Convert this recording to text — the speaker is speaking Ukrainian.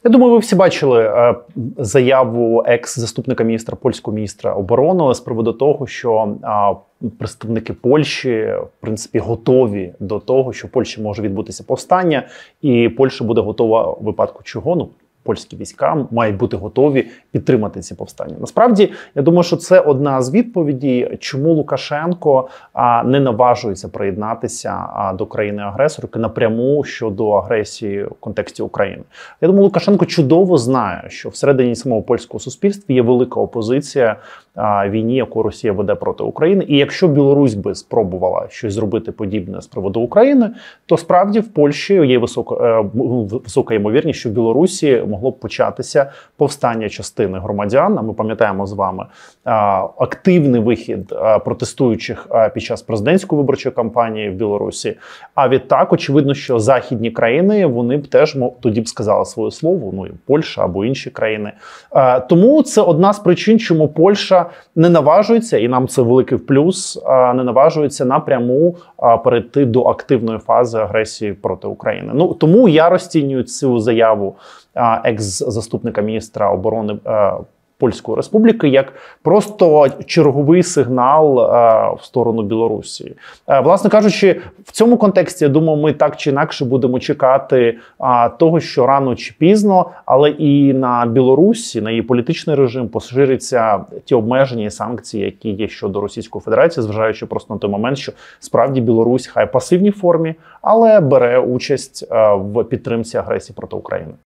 Я думаю, ви всі бачили заяву екс-заступника міністра, польського міністра оборони з приводу того, що представники Польщі, в принципі, готові до того, що в Польщі може відбутися повстання, і Польща буде готова в випадку чого, польські війська мають бути готові підтримати ці повстання. Насправді, я думаю, що це одна з відповідей, чому Лукашенко не наважується приєднатися до країни-агресорки напряму щодо агресії в контексті України. Я думаю, Лукашенко чудово знає, що всередині самого польського суспільства є велика опозиція війні, яку Росія веде проти України. І якщо Білорусь би спробувала щось зробити подібне з приводу України, то справді в Польщі є висока ймовірність, що в Білорусі могло б початися повстання частини громадян. Ми пам'ятаємо з вами активний вихід протестуючих під час президентської виборчої кампанії в Білорусі. А відтак, очевидно, що західні країни, вони б теж тоді б сказали своє слово, і Польща або інші країни. Тому це одна з причин, чому Польща не наважується, і нам це великий плюс, не наважується напряму перейти до активної фази агресії проти України. Тому я розцінюю цю заяву екс-заступника міністра оборони Польської Республіки як просто черговий сигнал в сторону Білорусі. Власне кажучи, в цьому контексті, я думаю, ми так чи інакше будемо чекати того, що рано чи пізно, але і на Білорусі, на її політичний режим поширяться ті обмеження і санкції, які є щодо Російської Федерації, зважаючи просто на той момент, що справді Білорусь хай пасивній формі, але бере участь в підтримці агресії проти України.